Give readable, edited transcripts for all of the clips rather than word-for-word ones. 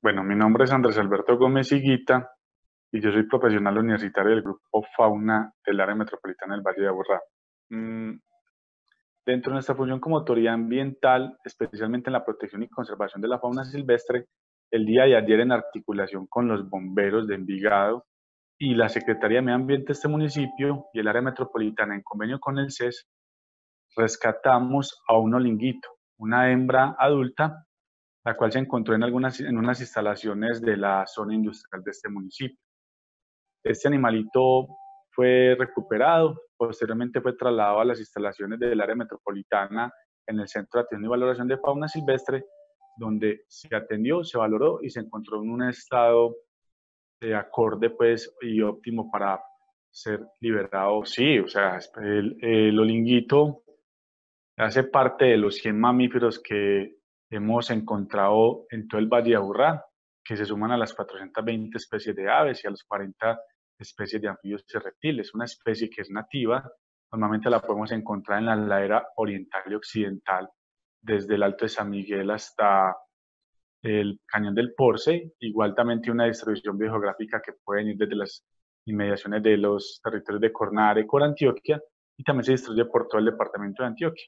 Bueno, mi nombre es Andrés Alberto Gómez Higuita y yo soy profesional universitario del Grupo Fauna del Área Metropolitana del Valle de Aburrá. Mm, Dentro de nuestra función como autoridad ambiental, especialmente en la protección y conservación de la fauna silvestre, el día de ayer en articulación con los bomberos de Envigado y la Secretaría de Medio Ambiente de este municipio y el Área Metropolitana en convenio con el CES, rescatamos a un olinguito, una hembra adulta la cual se encontró en unas instalaciones de la zona industrial de este municipio. Este animalito fue recuperado, posteriormente fue trasladado a las instalaciones del área metropolitana en el Centro de Atención y Valoración de Fauna Silvestre, donde se atendió, se valoró y se encontró en un estado de acorde pues, y óptimo para ser liberado. Sí, o sea, el olinguito hace parte de los 100 mamíferos que hemos encontrado en todo el Valle de Aburrá, que se suman a las 420 especies de aves y a las 40 especies de anfibios y reptiles. Una especie que es nativa, normalmente la podemos encontrar en la ladera oriental y occidental, desde el Alto de San Miguel hasta el Cañón del Porce. Igual también tiene una distribución biogeográfica que pueden ir desde las inmediaciones de los territorios de Cornare, Antioquia, y también se distribuye por todo el departamento de Antioquia.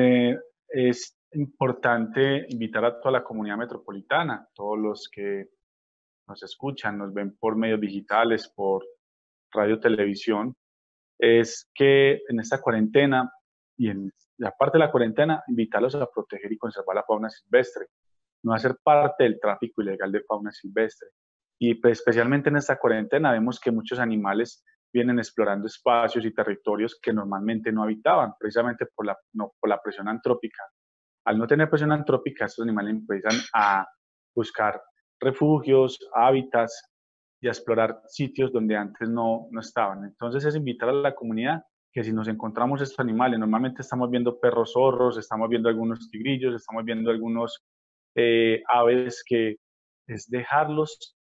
Es importante invitar a toda la comunidad metropolitana, todos los que nos escuchan, nos ven por medios digitales, por radio, televisión, es que en esta cuarentena y en la parte de la cuarentena, invitarlos a proteger y conservar la fauna silvestre, no hacer parte del tráfico ilegal de fauna silvestre. Y pues, especialmente en esta cuarentena vemos que muchos animales vienen explorando espacios y territorios que normalmente no habitaban, precisamente por la presión antrópica. Al no tener presión antrópica, estos animales empiezan a buscar refugios, hábitats y a explorar sitios donde antes no estaban. Entonces es invitar a la comunidad que si nos encontramos estos animales, normalmente estamos viendo perros zorros, estamos viendo algunos tigrillos, estamos viendo algunos aves, que es dejarlos,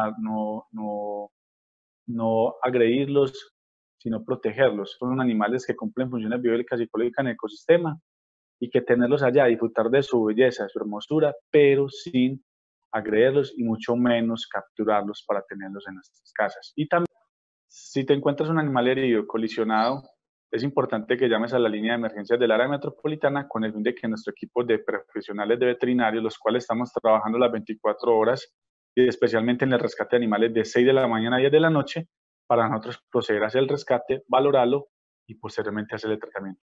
no agredirlos, sino protegerlos. Son animales que cumplen funciones biológicas y ecológicas en el ecosistema y que tenerlos allá, disfrutar de su belleza, de su hermosura, pero sin agredirlos y mucho menos capturarlos para tenerlos en nuestras casas. Y también, si te encuentras un animal herido, colisionado, es importante que llames a la línea de emergencias del área metropolitana con el fin de que nuestro equipo de profesionales de veterinarios, los cuales estamos trabajando las 24 horas y especialmente en el rescate de animales de 6 de la mañana a 10 de la noche, para nosotros proceder a hacer el rescate, valorarlo y posteriormente hacer el tratamiento.